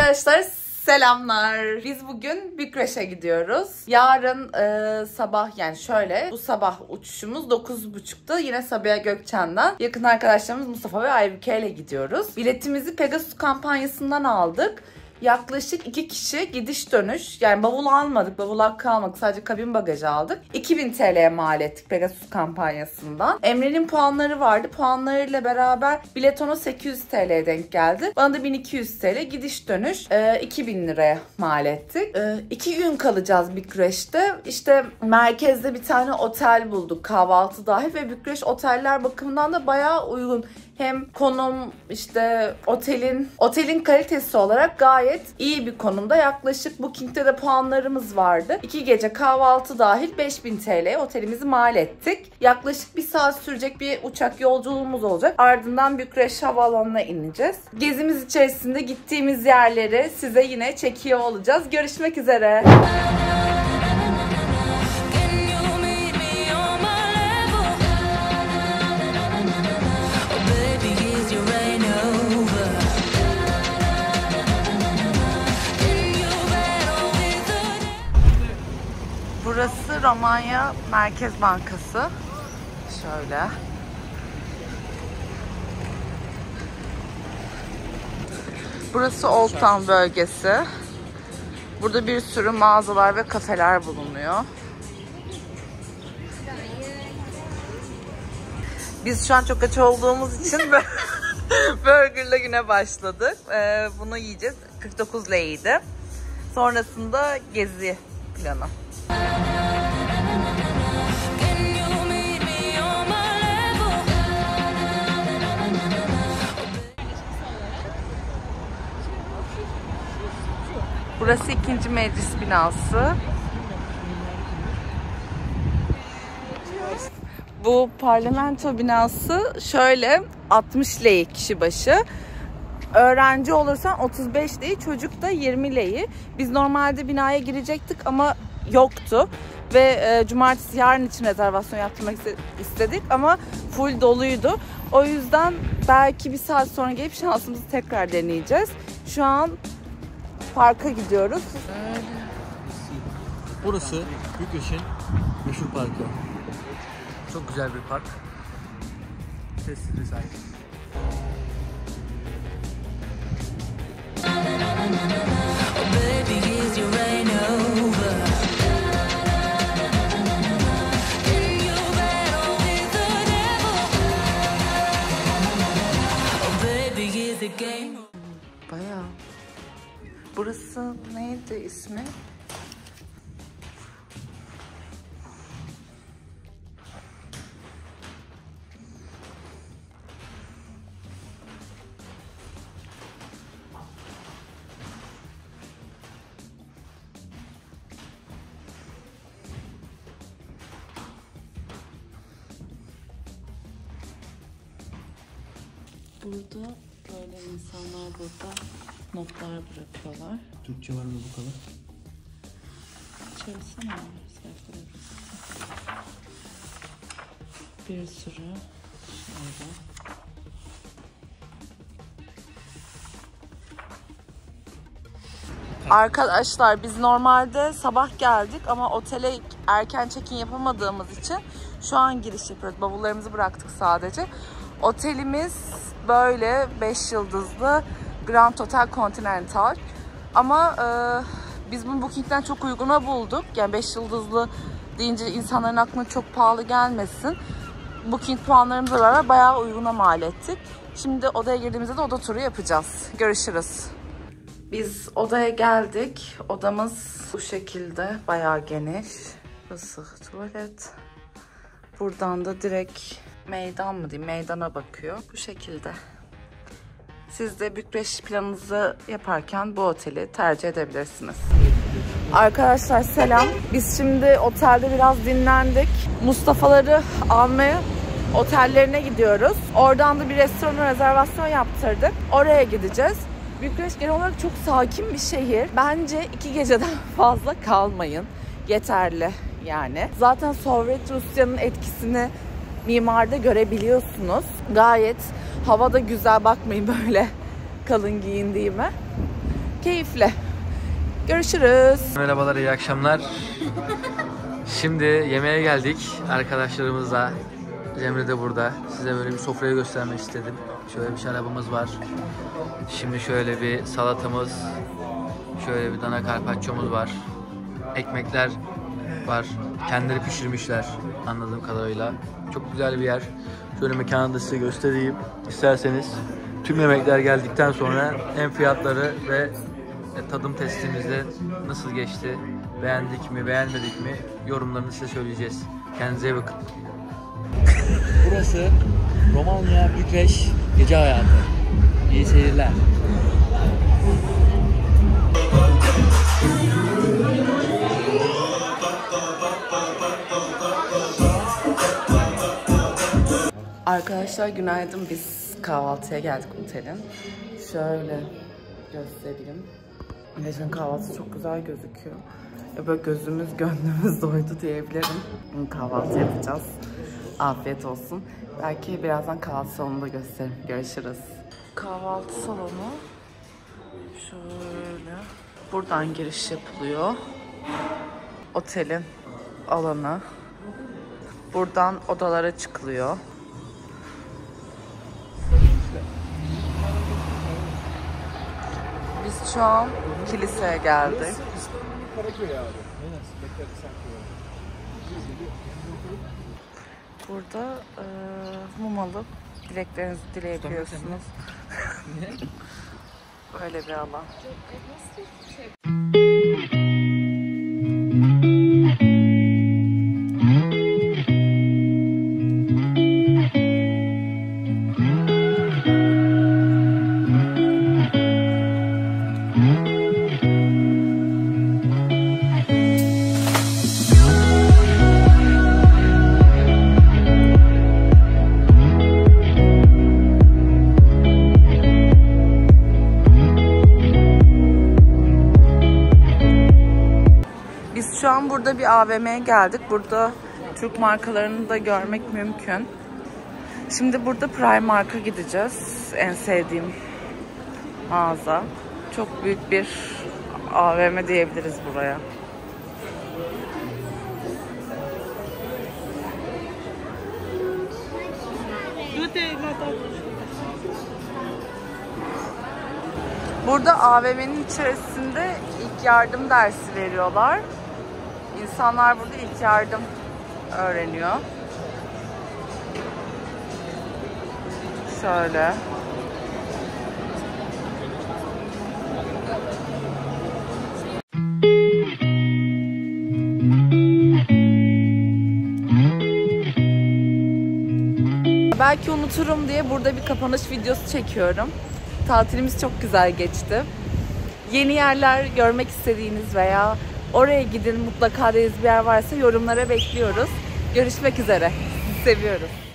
Arkadaşlar selamlar. Biz bugün Bükreş'e gidiyoruz. Yarın sabah, yani şöyle, bu sabah uçuşumuz 9.30'da yine Sabiha Gökçen'den. Yakın arkadaşlarımız Mustafa ve Aybüke ile gidiyoruz. Biletimizi Pegasus kampanyasından aldık. Yaklaşık 2 kişi gidiş dönüş. Yani bavul almadık, bavul hakkı almadık. Sadece kabin bagajı aldık. 2000 TL'ye mal ettik Pegasus kampanyasından. Emre'nin puanları vardı. Puanlarıyla beraber bilet ona 800 TL'ye denk geldi. Bana da 1200 TL gidiş dönüş 2000 liraya mal ettik. 2 gün kalacağız Bükreş'te. İşte merkezde bir tane otel bulduk, kahvaltı dahil, ve Bükreş oteller bakımından da bayağı uygun. Hem konum, işte otelin kalitesi olarak gayet iyi bir konumda. Yaklaşık Booking'de de puanlarımız vardı. 2 gece kahvaltı dahil 5000 TL'ye otelimizi mal ettik. Yaklaşık 1 saat sürecek bir uçak yolculuğumuz olacak. Ardından Bükreş havaalanına ineceğiz. Gezimiz içerisinde gittiğimiz yerleri size yine çekiyor olacağız. Görüşmek üzere. Burası Romanya Merkez Bankası. Şöyle. Burası Old Town bölgesi. Burada bir sürü mağazalar ve kafeler bulunuyor. Biz şu an çok aç olduğumuz için burgerla güne başladık. Bunu yiyeceğiz. 49 liraydı. Sonrasında gezi planı. Burası 2. Meclis binası. Bu parlamento binası şöyle 60 lei kişi başı. Öğrenci olursan 35 lei, çocuk da 20 lei. Biz normalde binaya girecektik ama yoktu. Ve cumartesi yarın için rezervasyon yaptırmak istedik ama full doluydu. O yüzden belki 1 saat sonra gelip şansımızı tekrar deneyeceğiz. Şu an parka gidiyoruz. Burası Bükreş'in meşhur parkı. Çok güzel bir park. Sessiz ve sakin. Bayağı. Burası neydi ismi? Burada böyle insanlar burada notlar bırakıyorlar. Türkçe var mı bu kadar? Çevirsene bir sürü şöyle. Arkadaşlar biz normalde sabah geldik ama otele erken check-in yapamadığımız için şu an giriş yapıyoruz. Bavullarımızı bıraktık sadece. Otelimiz böyle 5 yıldızlı Grand Hotel Continental. Ama biz bunu Booking'den çok uyguna bulduk. Yani 5 yıldızlı deyince insanların aklına çok pahalı gelmesin. Booking puanlarımızla beraber bayağı uyguna mal ettik. Şimdi odaya girdiğimizde de oda turu yapacağız. Görüşürüz. Biz odaya geldik. Odamız bu şekilde, bayağı geniş. Burası tuvalet. Buradan da direkt meydan mı diyeyim, meydana bakıyor. Bu şekilde. Siz de Bükreş planınızı yaparken bu oteli tercih edebilirsiniz. Arkadaşlar selam. Biz şimdi otelde biraz dinlendik. Mustafa'ları almaya otellerine gidiyoruz. Oradan da bir restorana rezervasyon yaptırdık. Oraya gideceğiz. Bükreş genel olarak çok sakin bir şehir. Bence 2 geceden fazla kalmayın. Yeterli yani. Zaten Sovyet Rusya'nın etkisini mimarda görebiliyorsunuz. Gayet hava da güzel, bakmayın böyle kalın giyindiğime. Keyifli. Görüşürüz. Merhabalar, iyi akşamlar. Şimdi yemeğe geldik arkadaşlarımızla. Cemre de burada. Size böyle bir sofrayı göstermek istedim. Şöyle bir şarabımız var. Şimdi şöyle bir salatamız, şöyle bir dana carpaccio'muz var. Ekmekler var. Kendileri pişirmişler anladığım kadarıyla. Çok güzel bir yer. Şöyle mekanı da size göstereyim isterseniz. Tüm yemekler geldikten sonra hem fiyatları ve tadım testimizde nasıl geçti, beğendik mi, beğenmedik mi yorumlarını size söyleyeceğiz. Kendinize iyi bakın. Burası Romanya Bükreş gece hayatı. İyi seyirler. Arkadaşlar günaydın. Biz kahvaltıya geldik otelin. Şöyle göstereyim. Geçen kahvaltı çok güzel gözüküyor. Böyle gözümüz gönlümüz doydu diyebilirim. Kahvaltı yapacağız. Afiyet olsun. Belki birazdan kahvaltı salonunda gösteririm. Görüşürüz. Kahvaltı salonu. Şöyle. Buradan giriş yapılıyor. Otelin alanı. Buradan odalara çıkılıyor. Biz şu an kiliseye geldik. Burada mum alıp dileklerinizi dileyebiliyorsunuz. Böyle bir alan. Şu an burada bir AVM'ye geldik. Burada Türk markalarını da görmek mümkün. Şimdi burada Primark'a gideceğiz. En sevdiğim mağaza. Çok büyük bir AVM diyebiliriz buraya. Burada AVM'nin içerisinde ilk yardım dersi veriyorlar. İnsanlar burada ilk yardım öğreniyor. Şöyle. Belki unuturum diye burada bir kapanış videosu çekiyorum. Tatilimiz çok güzel geçti. Yeni yerler görmek istediğiniz veya oraya gidin mutlaka dediğiniz bir yer varsa yorumlara bekliyoruz. Görüşmek üzere. Sizi seviyoruz.